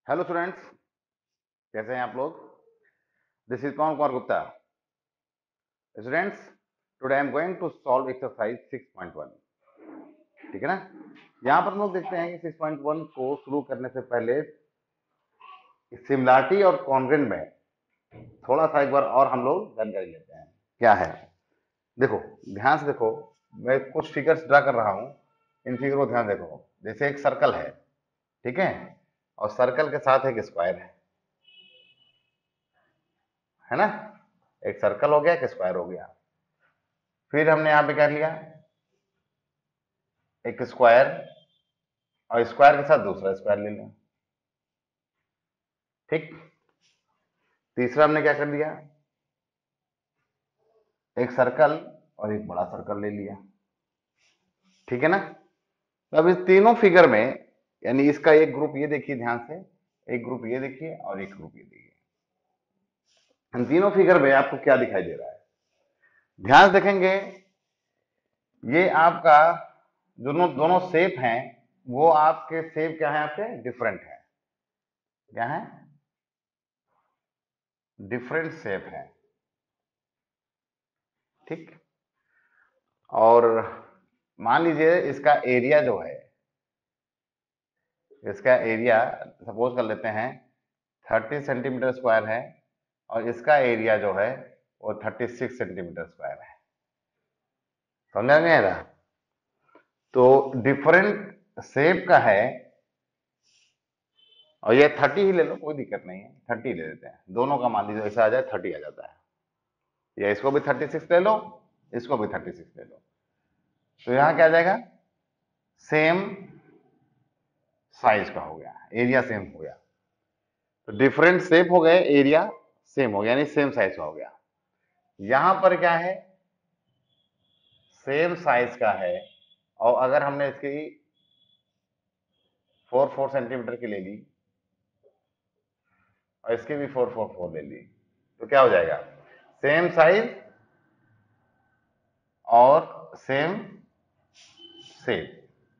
Hello students, कैसे हैं आप लोग। This is Pavan Kumar Gupta. Students, today I am going to solve exercise 6.1। ठीक है ना। यहाँ पर हम लोग देखते हैं कि 6.1 को शुरू करने से पहले सिमिलरिटी और कॉन्ग्रेंट में थोड़ा सा एक बार और हम लोग जानकारी लेते हैं। क्या है, देखो, ध्यान से देखो। मैं कुछ फिगर्स ड्रा कर रहा हूँ, इन फिगर को ध्यान देखो। जैसे एक सर्कल है, ठीक है, और सर्कल के साथ एक स्क्वायर है ना। एक सर्कल हो गया, एक स्क्वायर हो गया। फिर हमने यहां पे क्या लिया, एक स्क्वायर, और स्क्वायर के साथ दूसरा स्क्वायर ले लिया। ठीक। तीसरा हमने क्या कर लिया, एक सर्कल और एक बड़ा सर्कल ले लिया। ठीक है ना। तो अब इस तीनों फिगर में, यानी इसका एक ग्रुप ये देखिए ध्यान से, एक ग्रुप ये देखिए और एक ग्रुप ये देखिए। इन तीनों फिगर में आपको क्या दिखाई दे रहा है, ध्यान से देखेंगे। ये आपका दोनों दोनों शेप हैं, वो आपके शेप क्या है, आपके डिफरेंट है। क्या है, डिफरेंट शेप है। ठीक। और मान लीजिए इसका एरिया जो है, इसका एरिया सपोज कर लेते हैं 30 सेंटीमीटर स्क्वायर है, और इसका एरिया जो है वो 36 सेंटीमीटर स्क्वायर है। समझा नहीं आ रहा। तो डिफरेंट शेप का है, और ये 30 ही ले लो, कोई दिक्कत नहीं है, 30 ले लेते हैं। दोनों का मान लीजिए ऐसा आ जाए 30 आ जाता है, या इसको भी 36 ले लो, इसको भी 36 ले लो। तो यहां क्या आ जाएगा, सेम साइज का हो गया, एरिया सेम हो गया। तो डिफरेंट शेप हो गए, एरिया सेम हो गया, यानी सेम साइज का हो गया। यहां पर क्या है, सेम साइज का है, और अगर हमने इसकी 4 सेंटीमीटर की ले ली, और इसकी भी 4 ले ली, तो क्या हो जाएगा, सेम साइज और सेम शेप।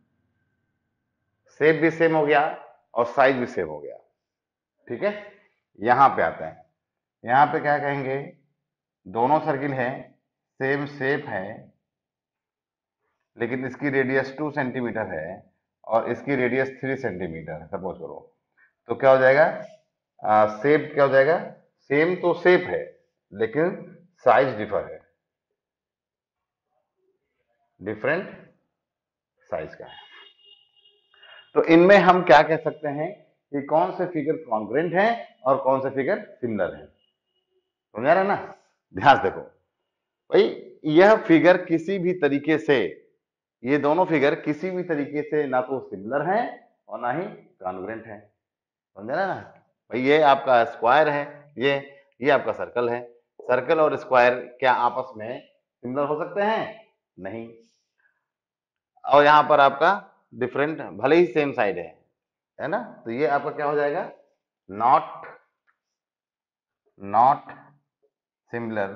शेप भी सेम हो गया और साइज भी सेम हो गया। ठीक है। यहां पे आते हैं, यहां पे क्या कहेंगे, दोनों सर्किल है, सेम शेप है, लेकिन इसकी रेडियस 2 सेंटीमीटर है और इसकी रेडियस 3 सेंटीमीटर है, सपोज करो। तो क्या हो जाएगा, शेप क्या हो जाएगा, सेम तो शेप है लेकिन साइज डिफर है, डिफरेंट साइज का है। तो इनमें हम क्या कह सकते हैं कि कौन से फिगर कॉन्ग्रेंट है और कौन से फिगर सिमिलर है। समझा रहे ना। ध्यान से देखो भाई, यह फिगर किसी भी तरीके से, ये दोनों फिगर किसी भी तरीके से ना तो सिमिलर हैं और ना ही कॉन्ग्रेंट है। समझ रहे ना भाई, ये आपका स्क्वायर है, ये आपका सर्कल है। सर्कल और स्क्वायर क्या आपस में सिमिलर हो सकते हैं, नहीं। और यहां पर आपका डिफरेंट, भले ही सेम साइड है ना। तो ये आपका क्या हो जाएगा, not not similar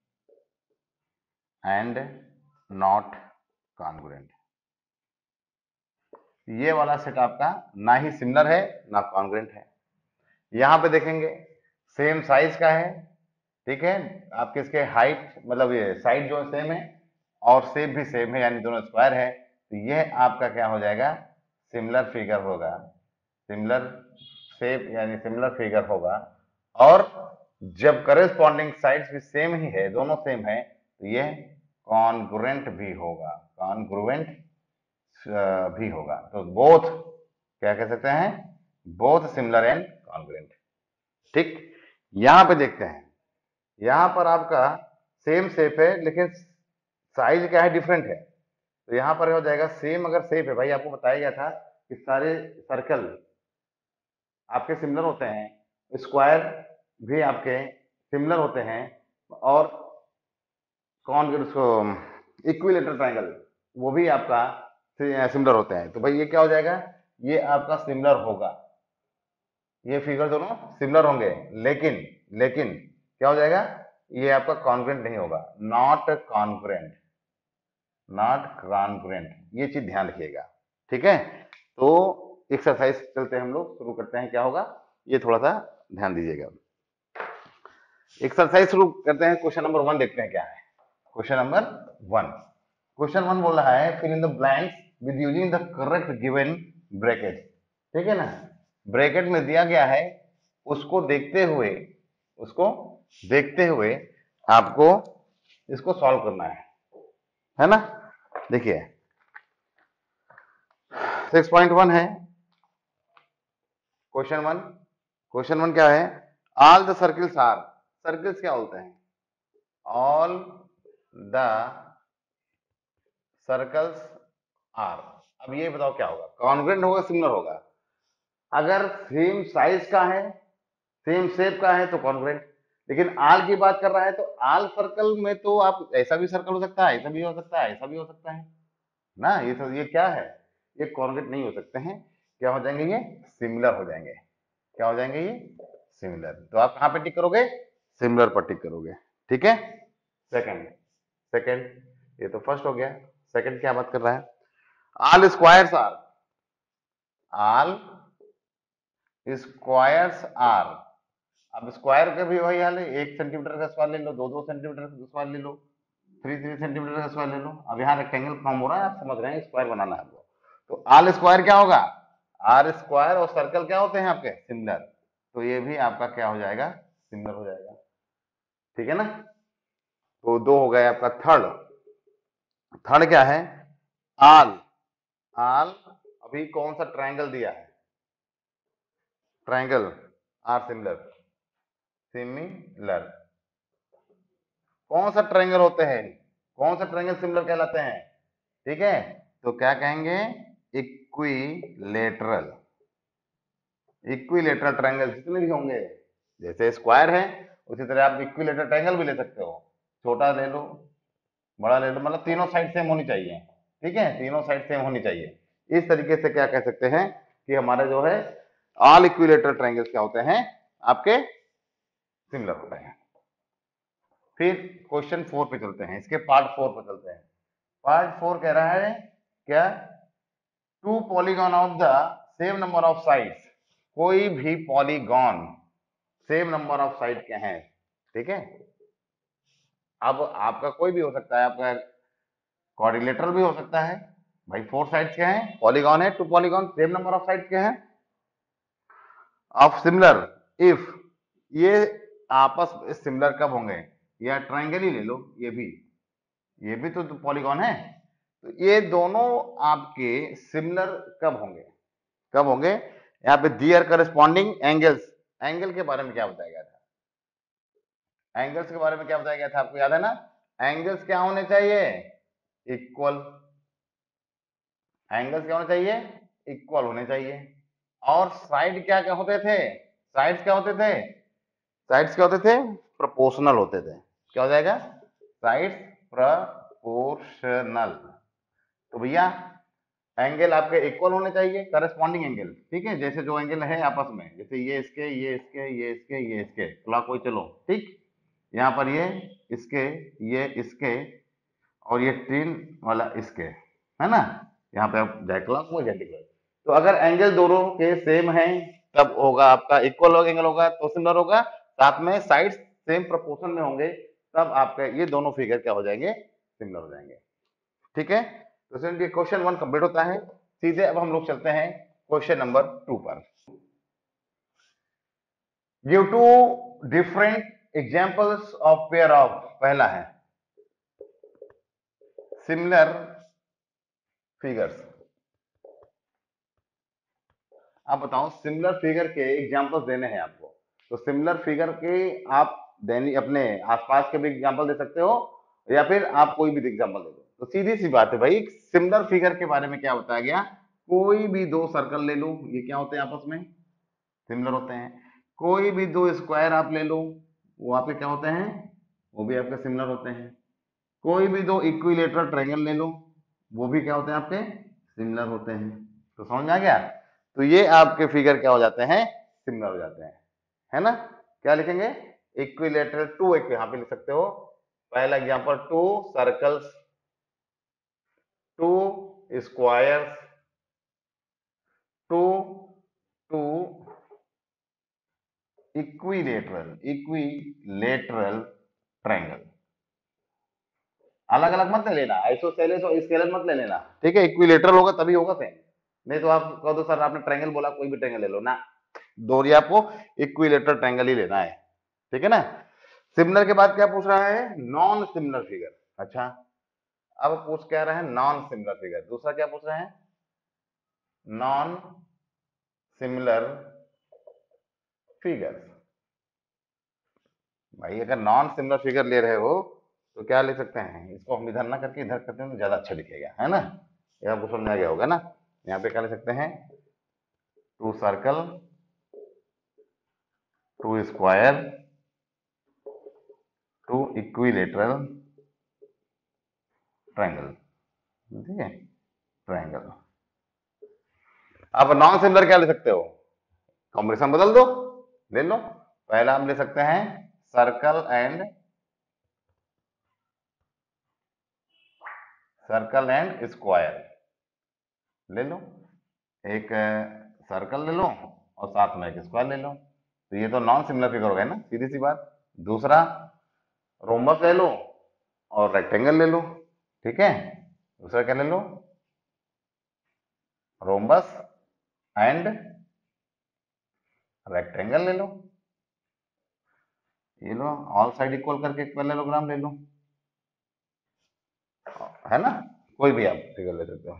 and not congruent. ये वाला सेट आपका ना ही सिमिलर है ना कॉन्ग्रुएंट है। यहां पे देखेंगे सेम साइज का है, ठीक है, आपके इसके हाइट मतलब ये साइड जो सेम है और शेप भी सेम है, यानी दोनों स्क्वायर है। तो यह आपका क्या हो जाएगा, सिमिलर फिगर होगा, सिमिलर शेप यानी सिमिलर फिगर होगा। और जब करेस्पॉन्डिंग साइड्स भी सेम ही है, दोनों सेम है, तो यह कॉन्ग्रुएंट भी होगा, कॉन्ग्रुएंट भी होगा। तो बोथ क्या कह सकते हैं, बोथ सिमिलर एंड कॉन्ग्रुएंट। ठीक। यहां पे देखते हैं, यहां पर आपका सेम शेप है लेकिन साइज क्या है, डिफरेंट है। तो यहां पर हो जाएगा सेम, अगर शेप है, भाई आपको बताया गया था कि सारे सर्कल आपके सिमिलर होते हैं, स्क्वायर भी आपके सिमिलर होते हैं, और कौन उसको इक्विलेटरल ट्रायंगल वो भी आपका सिमिलर होते हैं। तो भाई ये क्या हो जाएगा, ये आपका सिमिलर होगा, ये फिगर दोनों सिमिलर होंगे, लेकिन लेकिन क्या हो जाएगा, ये आपका कॉन्ग्रुएंट नहीं होगा, नॉट कॉन्ग्रुएंट, नॉट कॉन्ग्रुएंट। ये चीज ध्यान रखिएगा। ठीक है। तो एक्सरसाइज चलते हैं, हम लोग शुरू करते हैं। क्या होगा, ये थोड़ा सा ध्यान दीजिएगा। एक्सरसाइज शुरू करते हैं। क्वेश्चन नंबर 1 देखते हैं क्या है। क्वेश्चन नंबर 1, क्वेश्चन 1 बोल रहा है fill in the blanks with using the correct given bracket. ठीक है ना, ब्रैकेट में दिया गया है, उसको देखते हुए आपको इसको सॉल्व करना है ना। देखिए 6.1 है क्वेश्चन 1 क्या है, all the circles are, circles क्या होते हैं, ऑल द सर्कल्स आर। अब ये बताओ क्या होगा, कॉन्ग्रुएंट होगा सिमिलर होगा। अगर सेम साइज का है, सेम शेप का है तो कॉन्ग्रुएंट, लेकिन आल की बात कर रहा है तो आल सर्कल में तो आप ऐसा भी सर्कल हो सकता है, ऐसा भी हो सकता है, ऐसा भी हो सकता है ना। ये तो ये क्या है, ये कॉन्ग्रुएंट नहीं हो सकते हैं। क्या हो जाएंगे, ये सिमिलर हो जाएंगे। क्या हो जाएंगे, ये सिमिलर। तो आप कहां पे टिक करोगे, सिमिलर पर टिक करोगे। ठीक है। सेकंड सेकंड ये तो फर्स्ट हो गया। सेकंड क्या बात कर रहा है, all squares are, all squares are. अब स्क्वायर का भी वही हाल है, 1 सेंटीमीटर का स्क्वायर ले लो, 2-2 सेंटीमीटर का स्क्वायर ले लो, 3-3 सेंटीमीटर का स्क्वायर ले लो। अब यहाँ रेक्टेंगल फॉर्म हो रहा है, आप समझ रहे हैं, स्क्वायर बनाना है आपको। तो आल स्क्वायर क्या होगा, आर स्क्वायर और सर्कल क्या होते हैं आपके, सिमिलर। तो ये भी आपका क्या हो जाएगा, सिमिलर हो जाएगा। ठीक है ना। तो 2 हो गया आपका। थर्ड थर्ड क्या है, आल आल अभी कौन सा ट्रायंगल दिया है, ट्रायंगल आर सिमिलर, सिमिलर कौन सा ट्रायंगल होते हैं, कौन सा ट्रायंगल सिमिलर कहलाते हैं। ठीक है, तो क्या कहेंगे, इक्विलेटरल। इक्विलेटरल ट्रायंगल जितने भी होंगे, जैसे स्क्वायर है उसी तरह आप इक्विलेटरल ट्रायंगल भी ले सकते हो, छोटा ले लो बड़ा ले लो, मतलब तीनों साइड सेम होनी चाहिए। ठीक है, तीनों साइड सेम होनी चाहिए। इस तरीके से क्या कह सकते हैं कि हमारे जो है ऑल इक्विलेटरल ट्रायंगल्स क्या होते हैं, आपके सिमिलर होते हैं। फिर क्वेश्चन 4 पे चलते हैं, इसके पार्ट 4 पे चलते हैं। पार्ट 4 कह रहा है क्या, two polygon of the same number of sides, कोई भी polygon same number of side के हैं। ठीक है, अब आपका कोई भी हो सकता है, आपका क्वाड्रिलेटरल भी हो सकता है भाई, 4 साइड्स के हैं, पॉलीगॉन है, 2 polygon same number of sides के हैं ऑफ सिमिलर इफ, ये आपस में सिमिलर कब होंगे, या ट्रायंगल ही ले लो, ये भी तो पॉलीगॉन है, तो ये दोनों आपके सिमिलर कब होंगे, कब होंगे। यहाँ पे दियर करस्पॉन्डिंग एंगल्स, एंगल के बारे में क्या बताया गया था, एंगल्स के बारे में क्या बताया गया था, आपको याद है ना। एंगल्स क्या होने चाहिए, इक्वल। एंगल्स क्या होने चाहिए, इक्वल होने चाहिए। और साइड क्या क्या होते थे, साइड्स क्या होते थे, साइड्स क्या होते थे, प्रोपोर्शनल होते थे। क्या हो जाएगा, साइड्स प्रोपोर्शनल। तो भैया एंगल आपके इक्वल होने चाहिए, करस्पॉन्डिंग एंगल। ठीक है, जैसे जो एंगल है आपस में, जैसे ये इसके, ये इसके, ये इसके, ये इसके, क्लॉकवाइज चलो। ठीक, यहाँ पर ये इसके, ये इसके, और ये तीन वाला इसके, है ना। यहाँ पे आप जाए क्लॉकवाइज एंटी क्लॉकवाइज। तो अगर एंगल दोनों के सेम है तब होगा आपका इक्वल एंगल होगा, तो सिमिलर होगा। साथ में साइड्स सेम प्रोपोर्शन में होंगे तब आपका ये दोनों फिगर क्या हो जाएंगे, सिमिलर हो जाएंगे। ठीक है, तो चलिए क्वेश्चन 1 कंप्लीट होता है। सीधे अब हम लोग चलते हैं क्वेश्चन नंबर 2 पर। Give two different examples of pair of, पहला है सिमिलर फिगर्स। आप बताओ, सिमिलर फिगर के एग्जांपल्स देने हैं आपको, तो सिमिलर फिगर के आप दैनिक अपने आसपास के भी एग्जांपल दे सकते हो, या फिर आप कोई भी एग्जांपल दे दो। तो सीधी सी बात है भाई, सिमिलर फिगर के बारे में क्या बताया गया, कोई भी 2 सर्कल ले लो, ये क्या होते हैं आपस में, सिमिलर होते हैं। कोई भी 2 स्क्वायर आप ले लो, वो आपके क्या होते हैं, वो भी आपके सिमिलर होते हैं। कोई भी 2 इक्विलेटरल ट्रायंगल ले लो, वो भी क्या होते हैं आपके, सिमिलर होते हैं। तो समझ में आ गया, तो ये आपके फिगर क्या हो जाते हैं, सिमिलर हो जाते हैं, है ना। क्या लिखेंगे, इक्विलेटरल 2, एक यहां पे लिख सकते हो। पहला example, 2 circles, 2 squares, 2 2 equilateral triangle. अलग अलग मत ले लेना, आइसोसेलेस और स्केलर मत ले लेना, ठीक है। इक्विलेटरल होगा तभी होगा सेम, नहीं तो आप कह दो सर आपने ट्रायंगल बोला, कोई भी ट्रायंगल ले लो ना, दोहरी आपको इक्विलेटरल ट्रायंगल ही लेना है, ठीक है ना। सिमिलर के बाद क्या पूछ रहा है, नॉन सिमिलर फिगर। अच्छा, अब पूछ क्या रहा है, नॉन सिमिलर फिगर। दूसरा क्या पूछ रहे हैं, नॉन सिमिलर फिगर। भाई अगर नॉन सिमिलर फिगर ले रहे हो तो क्या ले सकते हैं, इसको हम इधर ना करके इधर करते हैं तो ज्यादा अच्छा दिखेगा, है ना। ये आपको समझ में आ गया होगा ना। यहाँ पे क्या ले सकते हैं, two circle, two square, two equilateral triangle, ठीक है, ट्रायंगल। अब नॉन सिमिलर क्या ले सकते हो, कॉम्बिनेशन बदल दो, ले लो। पहला हम ले सकते हैं सर्कल एंड स्क्वायर, ले लो। एक सर्कल ले लो और साथ में एक स्क्वायर ले लो, तो ये तो नॉन सिमिलर फिगर हो गया ना, सीधी सी बात। दूसरा रोम्बस ले लो और रेक्टेंगल ले लो, ठीक है। दूसरा क्या ले लो, रोम्बस एंड रेक्टेंगल ले लो, ये लो। ऑल साइड इक्वल करके एक पैरेललोग्राम ले लो, है ना। कोई भी आप फिगर ले सकते हो।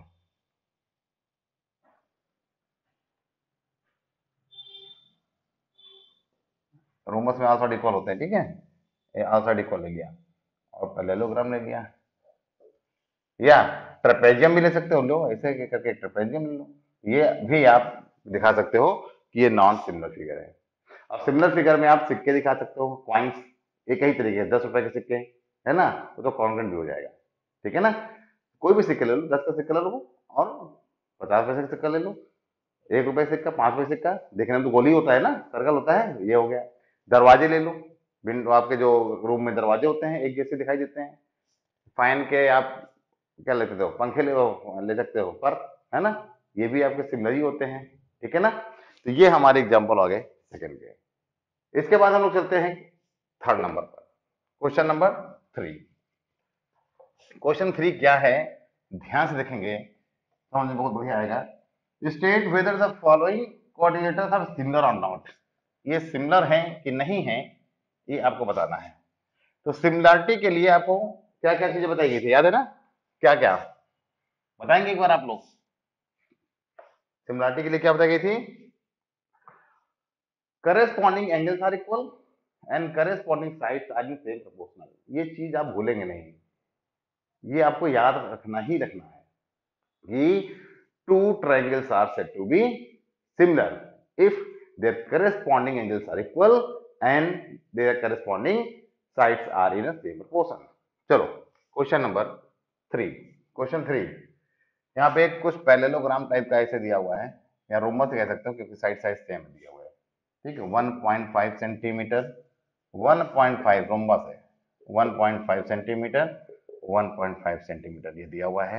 रोमस में ऑल साइड इक्वल होते हैं, ठीक है। ये ऑल साइड इक्वल ले लिया और पैरेललोग्राम ले लिया, या ट्रेपेजियम भी ले सकते हो, लो ऐसे करके ट्रेपेजियम ले लो। ये भी आप दिखा सकते हो कि ये नॉन सिमिलर फिगर है। अब सिमिलर फिगर में आप सिक्के दिखा सकते हो, कॉइन्स, एक ही तरीके 10 रुपए के सिक्के, है ना, तो कॉन्ग्रेंट भी हो जाएगा, ठीक है ना। कोई भी सिक्के ले लो, 10 का सिक्का ले लो और 50 पैसे का सिक्का ले लो, 1 रुपए सिक्का, 5 रुपए सिक्का, देखने में तो गोली होता है ना, सर्कल होता है, ये हो गया। दरवाजे ले लो, विंडो, आपके जो रूम में दरवाजे होते हैं एक जैसे दिखाई देते हैं। फैन के आप क्या ले सकते हो, पंखे ले सकते हो पर, है ना, ये भी आपके सिमिलर ही होते हैं, ठीक है ना। तो ये हमारे एग्जाम्पल हो गए सेकंड के। इसके बाद हम लोग चलते हैं थर्ड नंबर पर, क्वेश्चन नंबर 3। क्वेश्चन 3 क्या है, ध्यान से देखेंगे समझ में बहुत बढ़िया आएगा। State whether the following coordinators are similar और नॉट। ये सिमिलर हैं कि नहीं है, ये आपको बताना है। तो सिमिलरिटी के लिए आपको क्या क्या चीजें बताई गई थी, याद है ना, क्या क्या बताएंगे एक बार आप लोग। सिमिलरिटी के लिए क्या बताई गई थी, corresponding angles are equal and corresponding sides are in same proportional. ये चीज आप भूलेंगे नहीं, ये आपको याद रखना ही रखना है कि two triangles are said to be similar if their corresponding angles are equal and their corresponding sides are in a same proportion। चलो क्वेश्चन नंबर 3। क्वेश्चन 3, यहाँ पे कुछ पैरेललोग्राम टाइप का ऐसे दिया हुआ है, या रोमस कह सकते हो क्योंकि साइड साइड सेम दिया हुआ है, ठीक है। 1.5 सेंटीमीटर, 1.5 रोमबस है, 1.5 सेंटीमीटर, 1.5 सेंटीमीटर ये दिया हुआ है।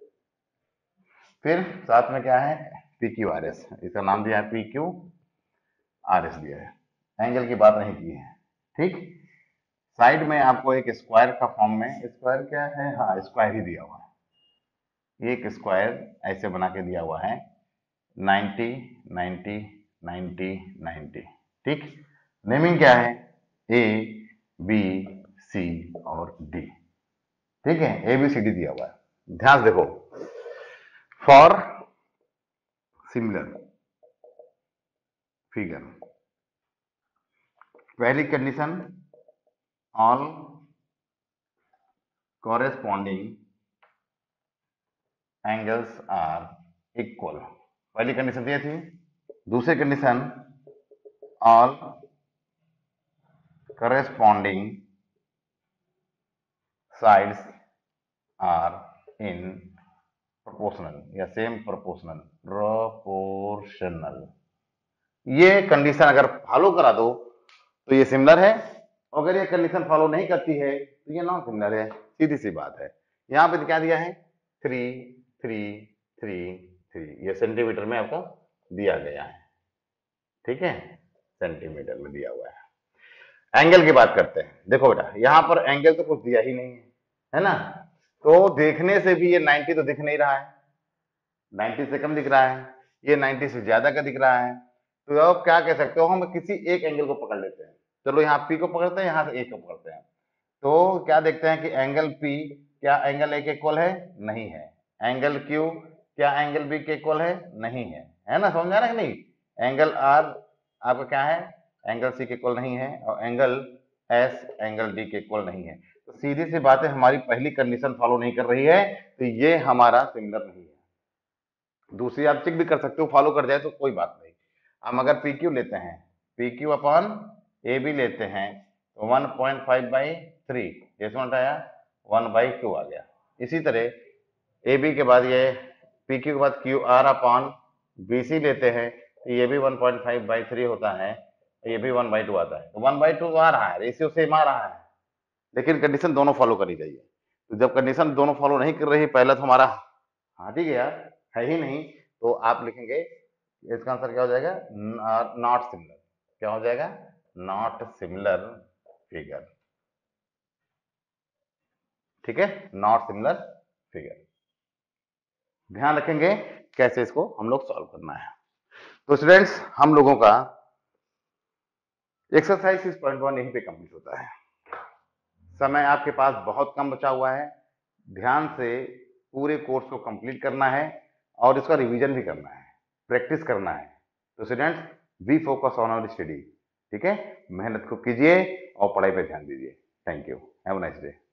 फिर साथ में क्या है, पी क्यू आर एस, इसका नाम दिया है पी क्यू आर एस दिया है। एंगल की बात नहीं की है, ठीक। साइड में आपको एक स्क्वायर का फॉर्म में, स्क्वायर क्या है, हाँ स्क्वायर ही दिया हुआ है, एक स्क्वायर ऐसे बना के दिया हुआ है, 90 90 90 90, ठीक। नेमिंग क्या है, ए बी सी और डी, ठीक है, ए बी सी डी दिया हुआ है। ध्यान से देखो, फॉर सिमिलर फिगर, पहली condition, all corresponding angles are equal, पहली कंडीशन ये थी। दूसरी condition, all corresponding sides are in proportional या सेम प्रोपोर्शनल। ये कंडीशन अगर फॉलो करा दो तो ये सिमिलर है, अगर ये कंडीशन फॉलो नहीं करती है तो ये नॉन सिमिलर है, सीधी सी बात है। यहाँ पे क्या दिया है, 3 3 3 3, ये सेंटीमीटर में आपको दिया गया है, ठीक है, सेंटीमीटर में दिया हुआ है। एंगल की बात करते हैं। देखो बेटा, यहां पर एंगल तो कुछ दिया ही नहीं है ना, तो देखने से भी ये 90 तो दिख नहीं रहा है, 90 से कम दिख रहा है, ये 90 से ज्यादा का दिख रहा है। तो अब क्या कह सकते हो, हम किसी एक एंगल को पकड़ लेते हैं। चलो यहाँ पी को पकड़ते हैं, यहाँ से ए को पकड़ते हैं। तो क्या देखते हैं कि एंगल पी क्या एंगल ए के इक्वल है? नहीं है। एंगल क्यू क्या एंगल बी के इक्वल है? नहीं है ना, समझ आ रहा है कि नहीं? एंगल आर आपका क्या है? एंगल सी के इक्वल नहीं है, और एंगल एस एंगल डी के इक्वल नहीं है। तो सीधी सी बात है, हमारी पहली कंडीशन फॉलो नहीं कर रही है, तो ये हमारा सिमिलर नहीं है। दूसरी आप चेक भी कर सकते हो, फॉलो कर जाए तो कोई बात नहीं। हम अगर पी क्यू लेते हैं, P Q upon A B लेते हैं, तो 1.5/3 ये समझ आया, 1/2 आ गया। इसी तरह ए बी के बाद ये पी क्यू के बाद Q R upon B C लेते हैं, तो ये भी 1.5/3 होता है, ये भी 1/2 आता है। तो 1/2 आ रहा है, रेशियो सेम आ रहा है, लेकिन कंडीशन दोनों फॉलो करी जाइए। तो जब कंडीशन दोनों फॉलो नहीं कर रही, पहला तो हमारा हाथ ही गया, है ही नहीं, तो आप लिखेंगे इसका आंसर क्या हो जाएगा? Not similar. क्या हो जाएगा? Not similar figure. ठीक है, नॉट सिमिलर फिगर। ध्यान रखेंगे कैसे इसको हम लोग सॉल्व करना है। तो स्टूडेंट्स, हम लोगों का एक्सरसाइज 6.1 यहीं पे कंप्लीट होता है। समय आपके पास बहुत कम बचा हुआ है, ध्यान से पूरे कोर्स को कंप्लीट करना है और इसका रिवीजन भी करना है, प्रैक्टिस करना है। तो students, be focus on our study. ठीक है, मेहनत को कीजिए और पढ़ाई पे ध्यान दीजिए। Thank you, have a nice day.